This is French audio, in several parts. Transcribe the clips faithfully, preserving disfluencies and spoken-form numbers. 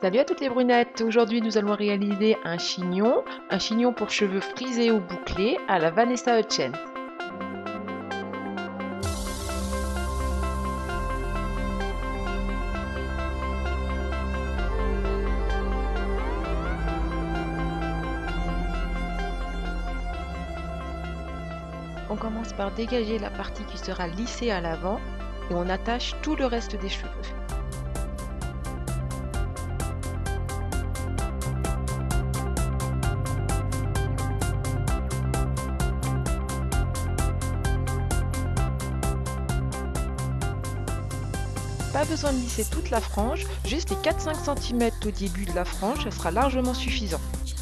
Salut à toutes les brunettes! Aujourd'hui nous allons réaliser un chignon, un chignon pour cheveux frisés ou bouclés à la Vanessa Hudgens. On commence par dégager la partie qui sera lissée à l'avant et on attache tout le reste des cheveux. Pas besoin de lisser toute la frange, juste les quatre à cinq centimètres au début de la frange, ça sera largement suffisant.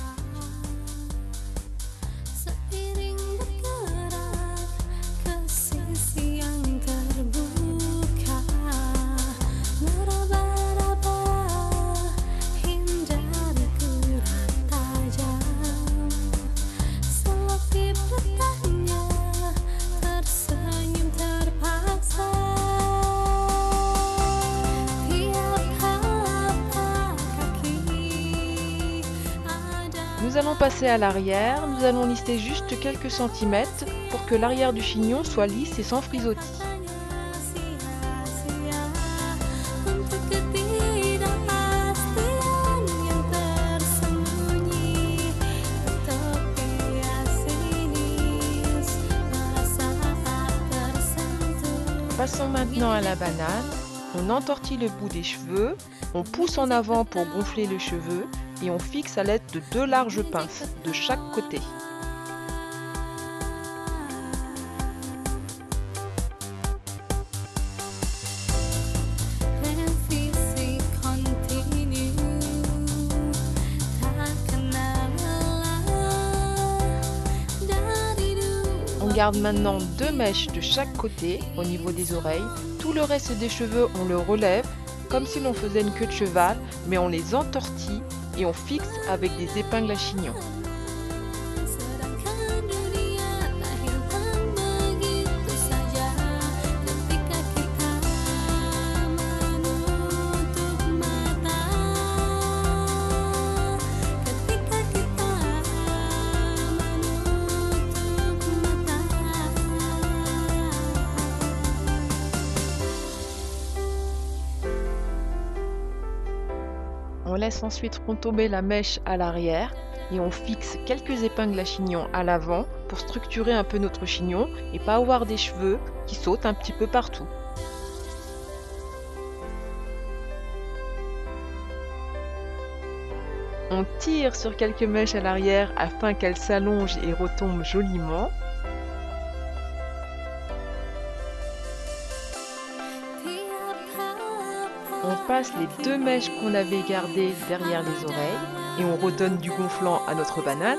Nous allons passer à l'arrière, nous allons lisser juste quelques centimètres pour que l'arrière du chignon soit lisse et sans frisottis. Passons maintenant à la banane. On entortille le bout des cheveux, on pousse en avant pour gonfler le cheveu et on fixe à l'aide de deux larges pinces de chaque côté. On garde maintenant deux mèches de chaque côté au niveau des oreilles. Tout le reste des cheveux, on le relève comme si l'on faisait une queue de cheval, mais on les entortille et on fixe avec des épingles à chignon. On laisse ensuite retomber la mèche à l'arrière et on fixe quelques épingles à chignon à l'avant pour structurer un peu notre chignon et pas avoir des cheveux qui sautent un petit peu partout. On tire sur quelques mèches à l'arrière afin qu'elles s'allongent et retombent joliment. On passe les deux mèches qu'on avait gardées derrière les oreilles et on redonne du gonflant à notre banane.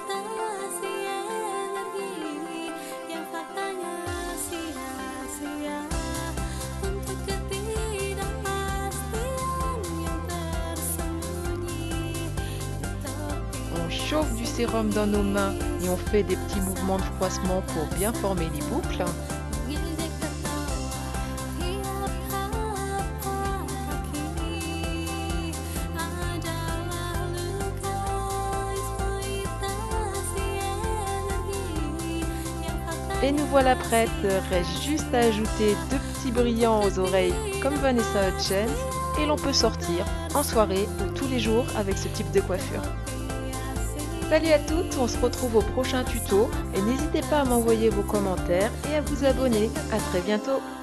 On chauffe du sérum dans nos mains et on fait des petits mouvements de froissement pour bien former les boucles. Et nous voilà prêtes, reste juste à ajouter deux petits brillants aux oreilles comme Vanessa Hudgens et l'on peut sortir en soirée ou tous les jours avec ce type de coiffure. Salut à toutes, on se retrouve au prochain tuto et n'hésitez pas à m'envoyer vos commentaires et à vous abonner. À très bientôt.